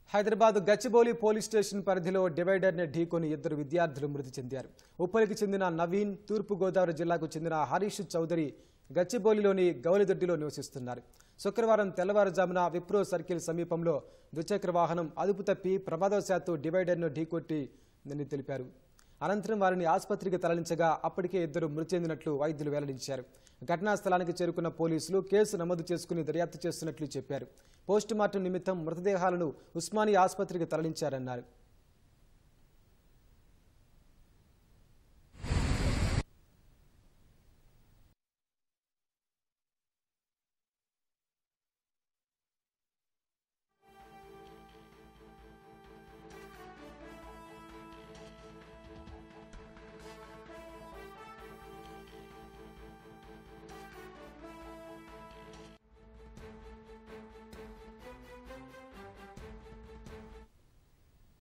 Hyderabad Gachibowli police station పరిధిలో డివైడర్ని ఢీకొని ఇద్దరు విద్యార్థులు మృతి చెందారు. ఉప్పలికి చెందిన నవీన్, తూర్పు గోదావరి జిల్లాకు చెందిన హరీష్ చౌదరి గచ్చిబౌలిలోని గౌలిదొడ్డిలో నివసిస్తున్నారు. శుక్రవారం తెల్లవారుజామున విప్రో సర్కిల్ సమీపంలో ద్విచక్ర వాహనం అదుపు తప్పి ప్రమాదవశాత్తు డివైడర్ను ఢీకొట్టిందని తెలిపారు. అనంతరం వారిని ఆసుపత్రికి తరలించగా అప్పటికే ఇద్దరు మృతి చెందినట్లు వైద్యులు వెల్లడించారు. ఘటనా స్థలానికి చేరుకున్న పోలీసులు కేసు నమోదు చేసుకుని దర్యాప్తు చేస్తున్నట్లు చెప్పారు. పోస్టుమార్టం నిమిత్తం మృతదేహాలను ఉస్మానియా ఆసుపత్రికి తరలించారన్నారు.